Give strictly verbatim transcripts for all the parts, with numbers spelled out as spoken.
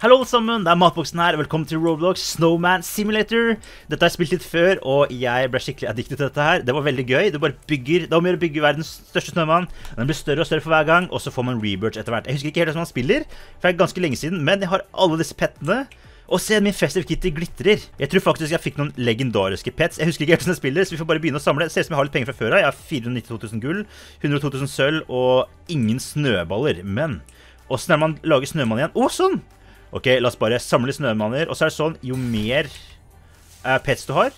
Hallo alle sammen, det er Matboksen her. Velkommen til Roblox Snowman Simulator. Dette har jeg spilt litt før, og jeg ble skikkelig addiktet til dette her. Det var veldig gøy. Du bare bygger, det var mer å bygge verdens største snømann. Den blir større og større for hver gang, og så får man rebirths etter hvert. Jeg husker ikke helt hva man spiller, for det er ganske lenge siden, men jeg har alle disse pettene. Og se, min Festive Kitty glitrer. Jeg tror faktisk jeg fikk noen legendariske pets. Jeg husker ikke helt hvordan jeg spiller, så vi får bare begynne å samle. Det ser ut som jeg har litt penger fra før av. Jeg har fire hundre nittito tusen gull, hundre og to tusen sølv og ingen snøballer. Men hvordan er det man lager snømann igjen? Å, sånn! Ok, la oss bare samle snømanner. Og så er det sånn, jo mer uh, pets du har,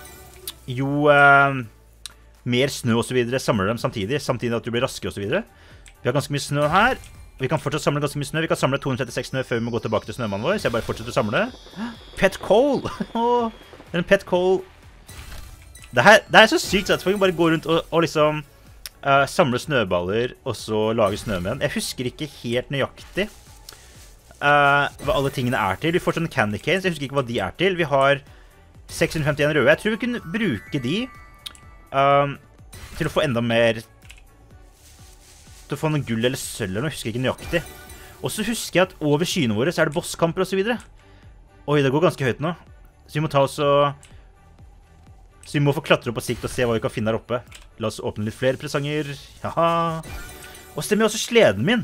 jo uh, mer snø og så videre samler dem samtidig. Samtidig at du blir raskere og så videre. Vi har ganske mye snø her. Vi kan fortsatt samle ganske mye snø. Vi kan samle to hundre trettiseks snø før vi må gå tilbake til snømannen vår. Så jeg bare fortsetter å samle. Pet coal! Åh, en pet coal. Det her, det her er så sykt at vi bare går rundt og, og liksom uh, samle snøballer og så lage snømenn. Jeg husker ikke helt nøyaktig Uh, hva alle tingene er til. Vi får sånne candy canes. Jeg husker ikke hva de er til. Vi har seks hundre femtien røde. Jeg tror vi kunne bruke de um, til å få enda mer, til å få noen gull eller sølv eller noe. Jeg husker ikke nøyaktig. Og så husker jeg at over skyene våre så er det bosskamper og så videre. Oi, det går ganske høyt nå. Så vi må ta oss og Så vi må få klatre opp på sikt og se hva vi kan finne her oppe. La oss åpne litt flere presanger. Jaha. Og stemmer også sleden min.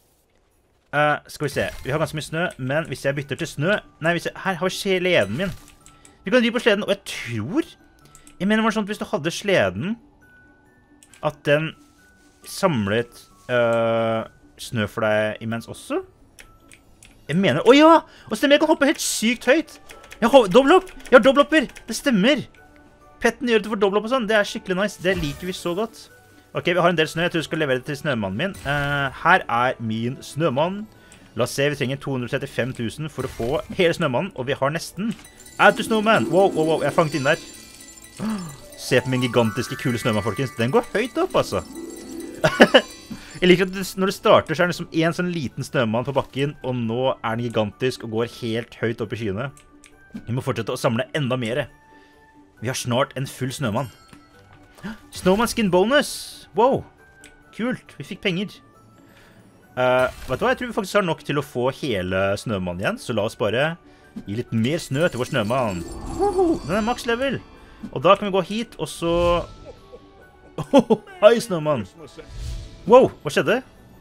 Uh, skal vi se, vi har ganske mye snø, men hvis jeg bytter til snø... Nei, hvis jeg, her har vi sleden min. Vi kan ri på sleden, og jeg tror... Jeg mener det var sånn at hvis du hadde sleden, at den samlet uh, snø for deg imens også. Jeg mener... Åja! Og stemmer, jeg kan hoppe helt sykt høyt. Jeg har dobbelthopp! Jeg har dobbelthopper! Det stemmer! Petten gjør det for dobbelthopp og sånn. Det er skikkelig nice. Det liker vi så godt. Ok, vi har en del snø. Jeg tror jeg skal levere det til snømannen min. Uh, her er min snømann. La oss se, vi trenger to hundre trettifem tusen for å få hele snømannen, og vi har nesten Add to Snowman. Wow, wow, wow, jeg er fanget inn der. Se på min gigantiske kule snømann, folkens. Den går høyt opp, altså. Jeg liker at det, når det starter, så er det liksom en sånn liten snømann på bakken, og nå er den gigantisk og går helt høyt opp i skyene. Vi må fortsette å samle enda mer. Vi har snart en full snømann. Snowman skin bonus. Wow, kult, vi fikk penger. uh, Vet du hva, jeg tror vi faktisk har nok til å få hele snømannen igjen. Så la oss bare gi litt mer snø til vår snømann. Woho, den er max level. Og da kan vi gå hit, og så oh, hei snømann. Wow, hva skjedde?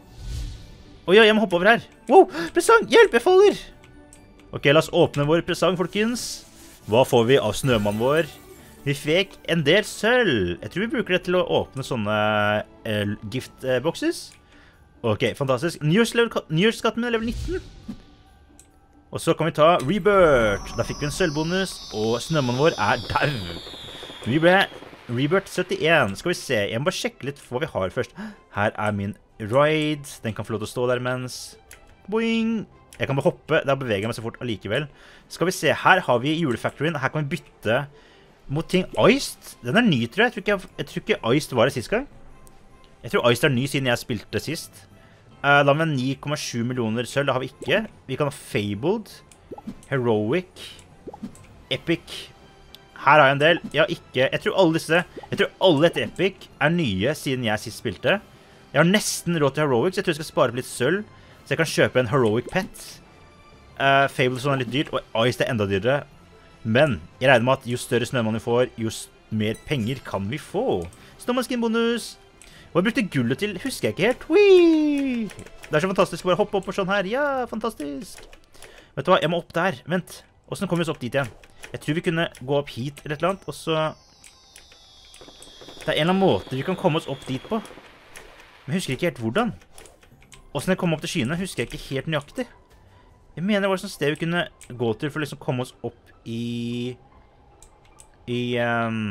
Oi, jeg må hoppe over her. Wow, presang, hjelp, jeg faller. Ok, la oss åpne vår presang, folkens. Hva får vi av snømannen vår? Vi fikk en del sølv. Jeg tror vi bruker det til å åpne sånne uh, giftboxes. Ok, fantastisk. Nyårsskatten min er level nitten. Og så kan vi ta Rebirth. Da fikk vi en sølvbonus, og snømannen vår er dau. Vi ble Rebirth syttien. Skal vi se, jeg må bare sjekke litt hva vi har først. Her er min ride. Den kan få lov til å stå der mens. Boing! Jeg kan bare hoppe. Da beveger jeg meg så fort allikevel. Skal vi se, her har vi julefactoryen. Her kan vi bytte mot ting Iced. Den er ny, tror jeg. Jeg tror ikke, jeg tror ikke Iced var det sist gang. Jeg tror Iced er ny siden jeg spilte sist. Uh, da har vi ni komma sju millioner sølv. Det har vi ikke. Vi kan ha Fabled, Heroic, Epic. Her har jeg en del. Jeg har ikke... Jeg tror alle disse... Jeg tror alle etter Epic er nye siden jeg sist spilte. Jeg har nesten råd til Heroic, så jeg tror jeg skal spare på litt sølv. Så jeg kan kjøpe en Heroic Pet. Uh, Fabled sånn er litt dyrt, og Iced er enda dyrere. Men jeg regner med at jo større snømann vi får, jo mer penger kan vi få. Snowman skin bonus. Og jeg brukte gullet til, husker jeg ikke helt. Whee! Det er så fantastisk å bare hoppe opp og sånn her. Ja, fantastisk. Vet du hva, jeg må opp der. Vent, hvordan kommer vi oss opp dit igjen? Jeg tror vi kunne gå opp hit eller et eller annet, og så... Det er en eller annen måte vi kan komme oss opp dit på. Men jeg husker ikke helt hvordan. Hvordan jeg kom opp til skyene, husker jeg ikke helt nøyaktig. Jeg mener det var et sånt sted vi kunne gå til for å liksom komme oss opp i... I... Um,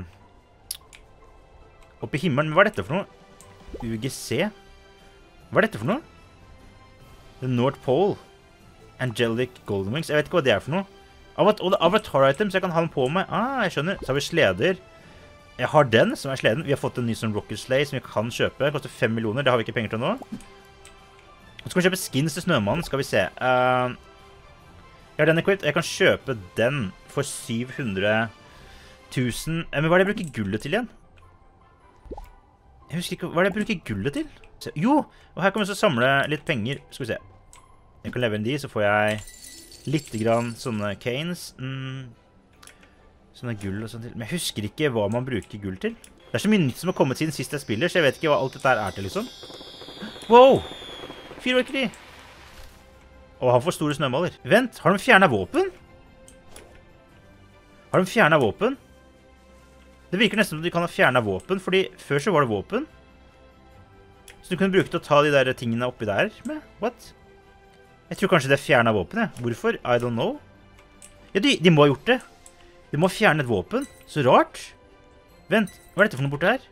opp i himmelen. Men hva er dette for noe? U G C? Hva er dette for noe? The North Pole. Angelic Golden Wings. Jeg vet ikke hva det er for noe. Avat og det er avatar item, så jeg kan ha den på meg. Ah, jeg skjønner. Så har vi sleder. Jeg har den, som er sleden. Vi har fått en ny sånn Rocket Sleigh som vi kan kjøpe. Det koster fem millioner. Det har vi ikke penger til nå. Så skal vi kjøpe skins til snømannen. Skal vi se. Uh, jeg har den equipped. Jeg kan kjøpe den for syv hundre tusen. Eh, men hva er det jeg bruker gullet til igjen? Jeg husker ikke. Hva er det jeg bruker gullet til? Jo, og her kan vi så samle litt penger. Skal vi se. Jeg kan levere inn de, så får jeg Litt grann sånne canes. Mm. Sånne gull og sånt til. Men jeg husker ikke hva man bruker gull til. Det er så mye nytt som har kommet siden sist jeg spiller, så jeg vet ikke hva alt dette her er til, liksom. Wow! Fyrverkeri! Og han får store snømaler. Vent, har de fjernet våpen? Har de fjernet våpen? Det virker nesten som de kan ha fjernet våpen, fordi før så var det våpen. Så du kunne bruke det å ta de der tingene oppi der med. What? Jeg tror kanskje det er fjernet våpen, jeg. Hvorfor? I don't know. Ja, de, de må ha gjort det. De må ha fjernet et våpen. Så rart. Vent, hva er dette for noe borte her?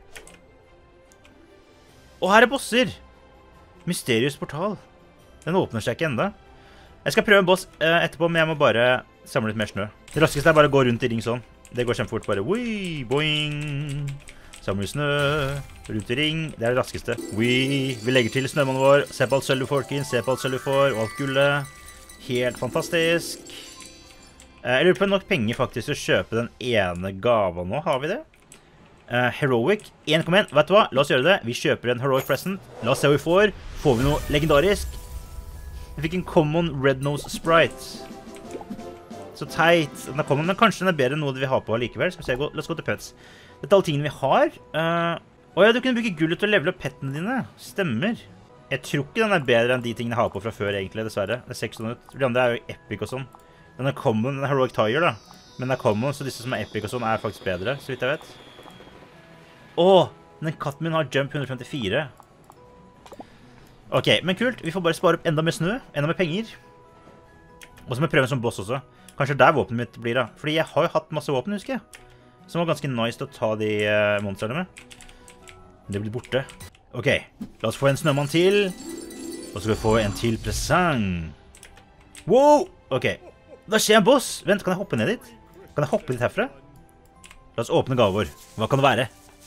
Å, her er bosser. Mysterious portal. Den åpner seg ikke enda. Jeg skal prøve en boss uh, etterpå, men jeg må bare samle litt mer snø. Det raskeste er bare å gå rundt i ring sånn. Det går kjempefort bare. Wii, boing. Samle snø. Rundt i ring. Det er det raskeste. Wii. Vi legger til snømannen vår. Se på alt sølv, folkens. Se på alt sølv vi får. Og alt gullet. Helt fantastisk. Uh, jeg lurer på nok penger faktisk til å kjøpe den ene gaven nå. Har vi det? Uh, heroic. en komma én. Vet du hva? La oss gjøre det. Vi kjøper en heroic present. La oss se hva vi får. Får vi noe legendarisk? Vi fikk en common red nose sprite. Så teit. Den er common, men kanskje den er bedre enn noe vi har på likevel. Skal vi se, gå, la oss gå til pets. Dette er alle tingene vi har. Uh, å ja, du kunne bruke gullet til å levele opp pettene dine. Stemmer. Jeg tror ikke den er bedre enn de tingene jeg har på fra før, egentlig, dessverre. Det ser ikke sånn ut. De andre er jo epic og sånn. Den er common, den er heroic tiger, da. Men den er common, så disse som er epic og sånn er faktisk bedre, så vidt jeg vet. Åh, den katten min har jump hundre femtifire. Ok, men kult. Vi får bare spare opp enda mer snø, enda mer penger. Og så må jeg prøve en sånn boss også. Kanskje der våpenet mitt blir da. Fordi jeg har jo hatt masse våpen, husker jeg. Som var ganske nice til å ta de uh, monstrene med. Det blir borte. Ok, la oss få en snømann til. Og så skal vi få en til presang. Wow! Ok, da skjer en boss. Vent, kan jeg hoppe ned dit? Kan jeg hoppe dit herfra? La oss åpne gaver. Hva kan det være?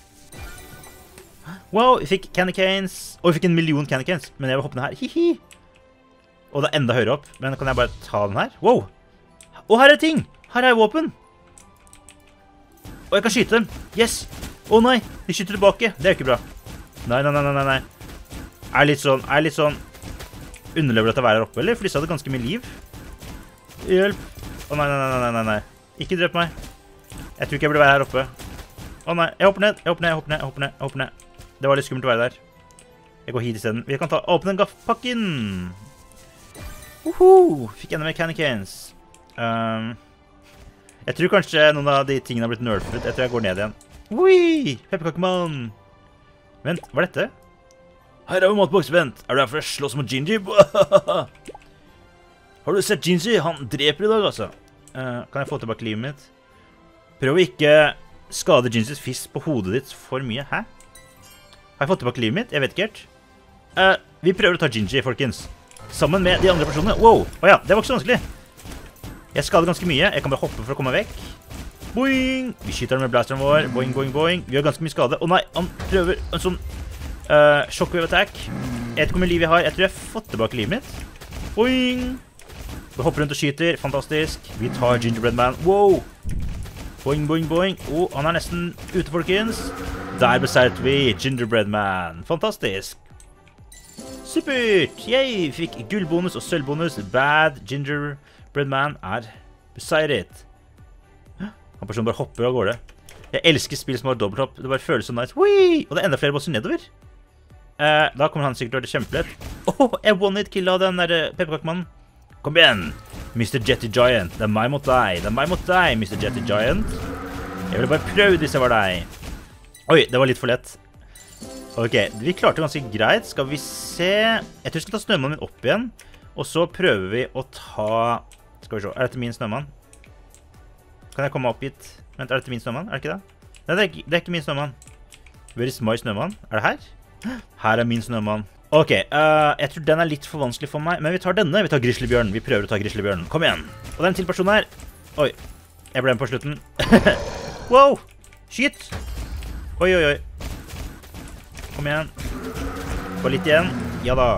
Wow, vi fikk candy canes. Og vi fikk en million candy canes. Men jeg vil hoppe ned her. Hihi. Og det er enda høyere opp. Men kan jeg bare ta den her? Wow! Og her er ting! Her er våpen! Og jeg kan skyte dem! Yes! Å nei! De skyter tilbake! Det er jo ikke bra. Nei, nei, nei, nei, nei. Er litt sånn, er litt sånn underlever at jeg er her oppe, eller? For disse hadde ganske mye liv. Hjelp! Å nei, nei, nei, nei, nei, nei. Ikke drep meg. Jeg tror ikke jeg burde være her oppe. Å nei, jeg hopper ned, jeg hopper ned, jeg hopper ned, jeg hopper ned, jeg hopper ned. Det var litt skummelt å være der. Jeg går hit i stedet. Vi kan ta, åpne den gaffpakken! Uhu! Fikk enda mer candy canes. Um, jeg tror kanskje noen av de tingene har blitt nerfet. Jeg tror jeg går ned igjen. Ui! Pepperkakemann! Vent, hva er dette? Her er vi matboks, vent. Er du her for å slåss mot Gingy? Har du sett Gingy? Han dreper i dag, altså. Uh, kan jeg få tilbake livet mitt? Prøv å ikke skade Gingys fisk på hodet ditt for mye. Hæ? Har jeg fått tilbake livet mitt? Jeg vet ikke helt. Uh, vi prøver å ta Gingy, folkens. Sammen med de andre personene. Wow! Åja, det var ikke så vanskelig. Jeg skader ganske mye. Jeg kan bare hoppe for å komme vekk. Boing! Vi skyter den med blasteren vår. Boing, boing, boing. Vi har ganske mye skade. Å nei, han prøver en sånn uh, shockwave attack. Jeg vet ikke hvor mye liv jeg har. Jeg tror jeg har fått tilbake livet mitt. Boing! Vi hopper rundt og skyter. Fantastisk. Vi tar Gingerbread Man. Wow! Boing, boing, boing. Å, han er nesten ute, folkens. Der beseiret vi Gingerbread Man. Fantastisk. Supert! Yay! Vi fikk gullbonus og sølvbonus. Bad Gingerbread Man er beseiret. Han personen bare hopper av gårde. Jeg elsker spill som har dobbelthopp. Det bare føles så nice. Whee! Og det er enda flere bosser nedover. Eh, da kommer han sikkert til å gjøre det kjempelett. Åh, oh, jeg one-hit-kill av den der pepperkakemannen. Kom igjen, mister Jetty Giant. Det er meg mot deg. Det er meg mot deg, mister Jetty Giant. Jeg ville bare prøvd hvis jeg var deg. Oi, det var litt for lett. Ok, vi klarte det ganske greit. Skal vi se... Jeg tror jeg skal ta snømannen min opp igjen. Og så prøver vi å ta... Skal vi se, er dette min snømann? Kan jeg komme opp hit? Vent, er dette min snømann? Er det ikke det? Nei, det er ikke, det er ikke min snømann. Where is my snømann? Er det her? Her er min snømann. Ok, uh, jeg tror den er litt for vanskelig for meg. Men vi tar denne, vi tar grizzlybjørnen. Vi prøver å ta grizzlybjørnen. Kom igjen. Og det er en til person her. Oi, jeg ble med på slutten. Wow, skyt. Oi, oi, oi. Kom igjen. Få litt igjen. Ja da.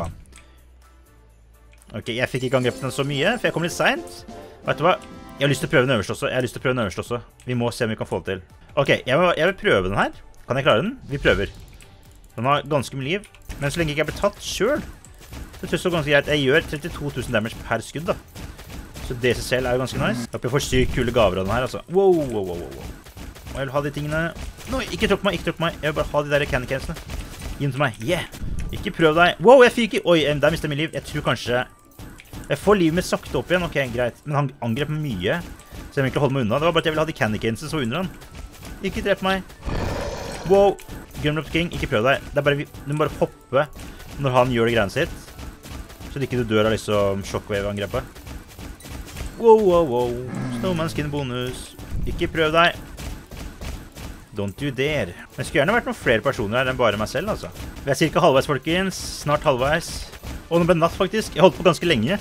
Ok, jeg fikk ikke angrepet den så mye, for jeg kom litt sent. Vet du hva? Jeg har lyst til å prøve den øverste også. Jeg har lyst til å prøve den øverste også. Vi må se om vi kan få det til. Ok, jeg vil, jeg vil prøve den her. Kan jeg klare den? Vi prøver. Den har ganske mye liv. Men så lenge jeg ikke blir tatt selv, det tror jeg så ganske greit. Jeg gjør trettito tusen damage per skudd da. Så det i seg selv er jo ganske nice. Jeg håper jeg får sykt kule gaver av den her, altså. Wow, wow, wow, wow. Og jeg vil ha de tingene. Nå, ikke tråkk meg, ikke tråkk meg. Jeg vil bare ha de der candy canesene. Gi dem til meg. Yeah. Ikke prøv deg. Wow, jeg fikk ikke. Oi, der mistet jeg min liv. Jeg tror kanskje... Jeg får livet mitt sakte opp igjen. Ok, greit. Men han angrep mye. Så jeg vil egentlig holde meg unna. Det var bare at jeg ville ha de candy canesene så under han. Ikke drepp meg. Wow. Gumdrop King, ikke prøv deg. Det er bare, du må bare hoppe når han gjør det greiene sitt. Så ikke du dør av liksom shockwave-angrepet. Wow, wow, wow. Snowman skin bonus. Ikke prøv deg. Don't you dare. Men det skulle gjerne vært noen flere personer her enn bare meg selv, altså. Vi er cirka halvveis, folkens. Snart halvveis. Og nå ble det natt, faktisk. Jeg holdt på ganske lenge.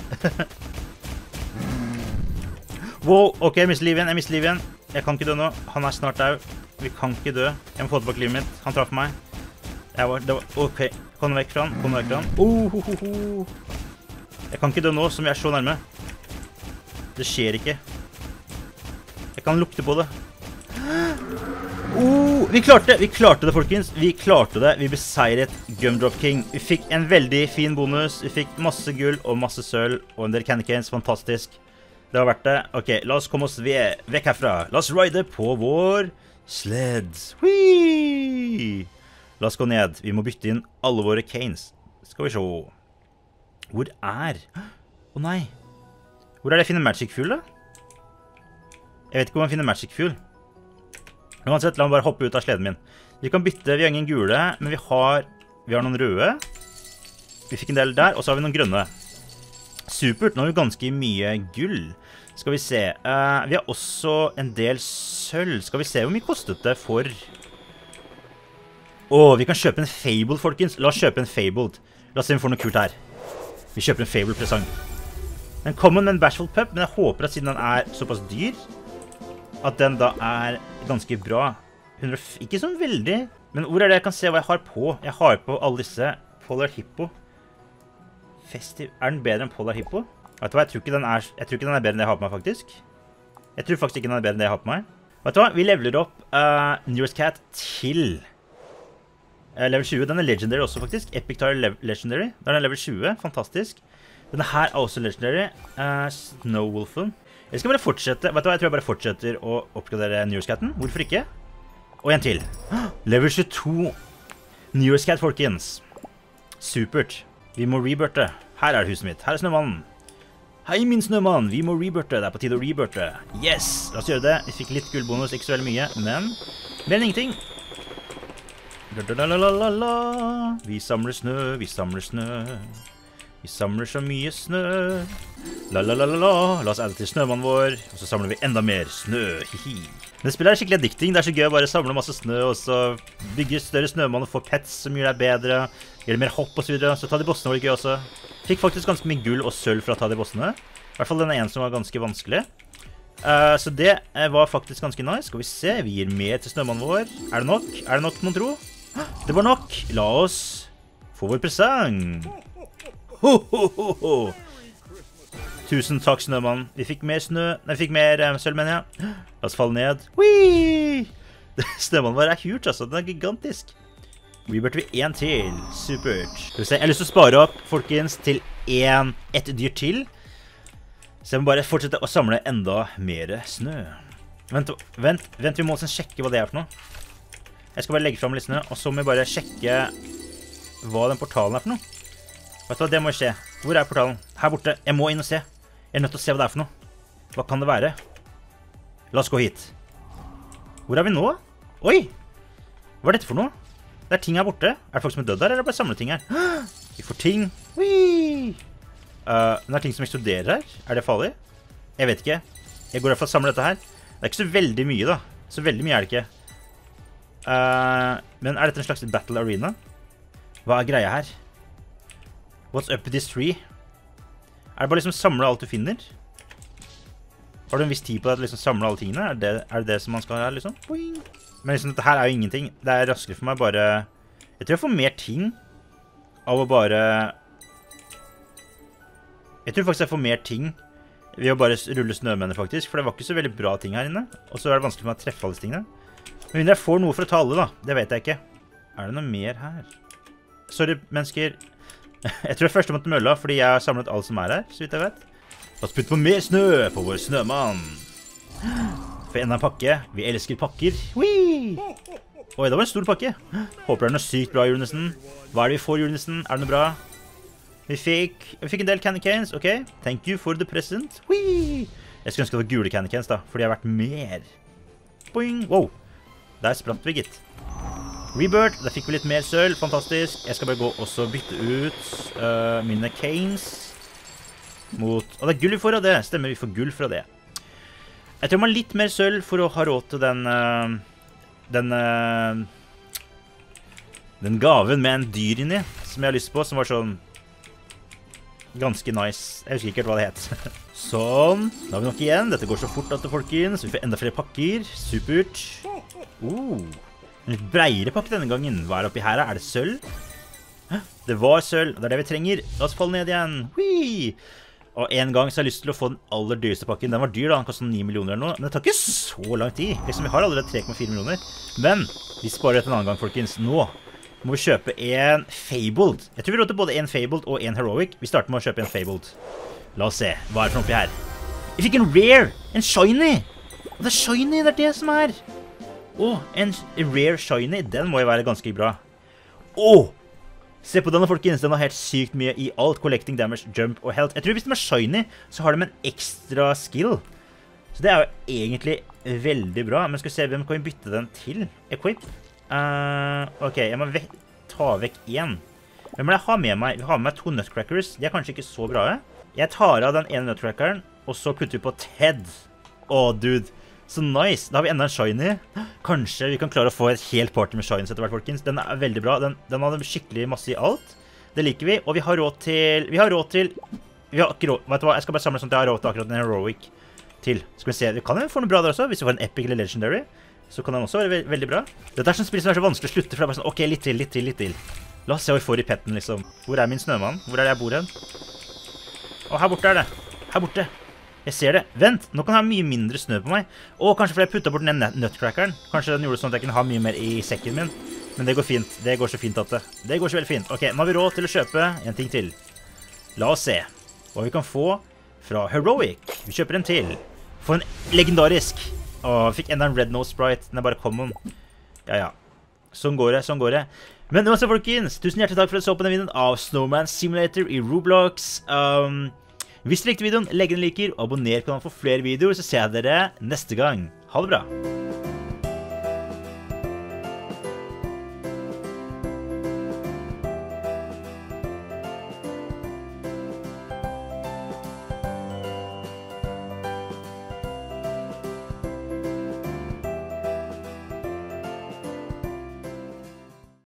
Wow, ok, jeg mister liv igjen, jeg mister liv igjen. Jeg kan ikke dø nå. Han er snart død. Vi kan ikke dø. Jeg må få tilbake livet mitt. Han traff meg. Jeg var, det var, ok. Kom vekk fra han, kom vekk fra han. Oh, ho, ho, ho. Jeg kan ikke dø nå, som jeg er så nærme. Det skjer ikke. Jeg kan lukte på det. Oh, vi klarte det, vi klarte det, folkens. Vi klarte det, vi beseiret Gumdrop King. Vi fikk en veldig fin bonus. Vi fikk masse gull og masse sølv og en del candy canes. Fantastisk. Det var verdt det. Ok, la oss komme oss vekk herfra. La oss ride på vår sled. Whee! La oss gå ned. Vi må bytte inn alle våre canes. Skal vi se. Hvor er? Å nei. Hvor er det jeg finner Magic Fuel, da? Jeg vet ikke hvor man finner Magic Fuel. Uansett, la meg bare hoppe ut av sleden min. Vi kan bytte, vi har ingen gule, men vi har, vi har noen røde. Vi fikk en del der, og så har vi noen grønne. Supert, nå har vi ganske mye gull. Skal vi se, uh, vi har også en del sølv. Skal vi se hvor mye kostet det for... Åh, vi kan kjøpe en Fabled, folkens. La oss kjøpe en Fabled. La oss se om vi får noe kult her. Vi kjøper en Fabled-presang. Den kommer med en Bashful Pup, men jeg håper at siden den er såpass dyr, at den da er ganske bra. hundre, ikke sånn veldig, men hvor er det jeg kan se hva jeg har på? Jeg har på alle disse Polar Hippo. Festiv, er den bedre enn Polar Hippo? Vet du hva, jeg tror ikke den er, jeg tror ikke den er bedre enn det jeg har på meg, faktisk. Jeg tror faktisk ikke den er bedre enn det jeg har på meg. Vet du hva, vi leveler opp uh, Newest Cat til uh, level tjue. Den er legendary også, faktisk. Epic Tire le legendary. Da er den level tjue, fantastisk. Denne her er også legendary. Uh, Snowwolfen. Jeg skal bare fortsette, vet du hva, jeg tror jeg bare fortsetter å oppgradere Newest Caten. Hvorfor ikke? Og en til. Level tjueto. Newest Cat, folkens. Supert. Vi må rebirte. Her er huset mitt. Her er snømannen. Hei, min snømann. Vi må rebirte. Det er på tide å rebirte. Yes! La oss gjøre det. Vi fikk litt gullbonus, ikke så veldig mye, men mer enn ingenting. La-la-la-la-la. Vi samler snø, vi samler snø. Vi samler så mye snø. La-la-la-la-la. La oss adde til snømannen vår, og så samler vi enda mer snø. Hihi. Det spillet er skikkelig addicting. Det er så gøy å bare samle masse snø, og så bygge større snømann og få pets som gjør deg bedre. Gjør det mer hopp og så videre. Så ta de bossene var det gøy også. Fikk faktisk ganske mye gull og sølv for å ta de bossene. I hvert fall denne en som var ganske vanskelig. Uh, så det var faktisk ganske nice. Skal vi se, vi gir mer til snømannen vår. Er det nok? Er det nok, mon tro? Det var nok. La oss få vår presang. Ho, ho, ho, ho. Tusen takk, snømann. Vi fikk mer snø. Nei, vi fikk mer um, sølv, mener jeg. La oss falle ned. Whee! Snømannen vår er huge, altså. Den er gigantisk. Rebirter vi en til. Supert. Skal vi se. Jeg har lyst til å spare opp, folkens, til en, et dyr til. Så jeg må bare fortsette å samle enda mer snø. Vent, vent, vent, vi må også sjekke hva det er for noe. Jeg skal bare legge frem litt snø, og så må vi bare sjekke hva den portalen er for noe. Vet du hva, det må skje. Hvor er portalen? Her borte. Jeg må inn og se. Jeg er nødt til å se hva det er for noe. Hva kan det være? La oss gå hit. Hvor er vi nå? Oi! Hva er dette for noe? Det er ting her borte. Er det folk som er dødd der, eller er det bare samlet ting her? Vi får ting. Whee! Uh, det er ting som eksploderer her. Er det farlig? Jeg vet ikke. Jeg går i hvert fall og samler dette her. Det er ikke så veldig mye da. Så veldig mye er det ikke. Uh, men er dette en slags battle arena? Hva er greia her? What's up with this tree? Er det bare liksom samle alt du finner? Har du en viss tid på deg til liksom samle alle tingene? Er det, er det det som man skal ha her, liksom? Boing. Men liksom, dette her er jo ingenting. Det er raskere for meg bare... Jeg tror jeg får mer ting av å bare... Jeg tror faktisk jeg får mer ting ved å bare rulle snømenner, faktisk. For det var ikke så veldig bra ting her inne. Og så er det vanskelig for meg å treffe alle tingene. Men jeg får noe for å ta alle, da. Det vet jeg ikke. Er det noe mer her? Sorry, mennesker. Jeg tror jeg først måtte mølla, fordi jeg har samlet alt som er her, så vidt jeg vet. La oss putte på mer snø på vår snømann. For enda en pakke. Vi elsker pakker. Whee! Oi, det var en stor pakke. Håper det er noe sykt bra, julenissen. Hva er det vi får, julenissen? Er det noe bra? Vi fikk, vi fikk en del candy canes, ok. Thank you for the present. Whee! Jeg skulle ønske det var gule candy canes da, for de har vært mer. Boing! Wow! Der spratt vi, gitt. Rebirth, der fikk vi litt mer sølv, fantastisk. Jeg skal bare gå og så bytte ut uh, mine canes mot... Å, det er gull vi får av det. Stemmer, vi får gull fra det. Jeg tror man har litt mer sølv for å ha råd til den... Uh, den... Uh, den gaven med en dyr inni, som jeg har lyst på, som var sånn... ganske nice. Jeg husker ikke helt hva det het. Sånn. Da har vi nok igjen. Dette går så fort at det, folkens. Vi får enda flere pakker. Supert. Uh, en litt breiere pakke denne gangen. Hva er det oppi her? Er det sølv? Det var sølv. Det er det vi trenger. La oss falle ned igjen. Whee! Og en gang så har jeg lyst til å få den aller dyreste pakken. Den var dyr da. Den kostet ni millioner eller noe. Men det tar ikke så lang tid. Liksom, vi har allerede tre komma fire millioner. Men vi sparer dette en annen gang, folkens. Nå må vi kjøpe en Fabled. Jeg tror vi råd til både en Fabled og en Heroic. Vi starter med å kjøpe en Fabled. La oss se. Hva er det for noe oppi her? Vi fikk en Rare! En Shiny! Og det er Shiny, det er det som er. Åh, en Rare Shiny. Den må jo være ganske bra. Åh! Se på denne, folkens. Den har helt sykt mye i alt. Collecting damage, jump og health. Jeg tror hvis den er Shiny, så har de en ekstra skill. Så det er jo egentlig veldig bra. Men skal vi se, hvem kan vi bytte den til? Equip? Uh, ok, jeg må vek ta vekk en. Hvem må jeg ha med meg? Vi har med meg to Nutcrackers. De er kanskje ikke så bra. Jeg tar av den ene Nutcrackeren, og så putter vi på Ted. Åh, dude. Så nice. Da har vi enda en Shiny. Kanskje vi kan klare å få et helt party med Shinies etter hvert, folkens. Den er veldig bra. Den, den hadde skikkelig masse i alt. Det liker vi. Og vi har råd til... Vi har råd til... Vi har ikke råd... Vet du hva? Jeg skal bare samle sånn at jeg har råd til akkurat en Heroic til. Skal vi se. Vi kan jo få noe bra der også. Hvis vi får en Epic eller Legendary, så kan den også være ve veldig bra. Dette er sånn spill som er så vanskelig å slutte, for det er bare sånn, ok, litt til, litt til, litt til. La oss se hva vi får i petten, liksom. Hvor er min snømann? Hvor er det jeg bor hen? Å, her borte er det. Her borte. Jeg ser det. Vent, nå kan jeg ha mye mindre snø på meg. Å, kanskje fordi jeg puttet bort den Nutcrackeren. Kanskje den gjorde sånn at jeg kunne ha mye mer i sekken min. Men det går fint. Det går så fint at det. Det går så veldig fint. Ok, nå har vi råd til å kjøpe en ting til. La oss se hva vi kan få fra Heroic. Vi kjøper en til. Få en legendarisk. Å, vi fikk enda en Red Nose Sprite. Den er bare common. Ja, ja. Sånn går det, sånn går det. Men uansett, folkens, tusen hjertelig takk for at du så på denne videoen av Snowman Simulator i Roblox. Um... Hvis du likte videoen, legg en liker og abonner på kanalen for flere videoer, så ser jeg dere neste gang. Ha det bra!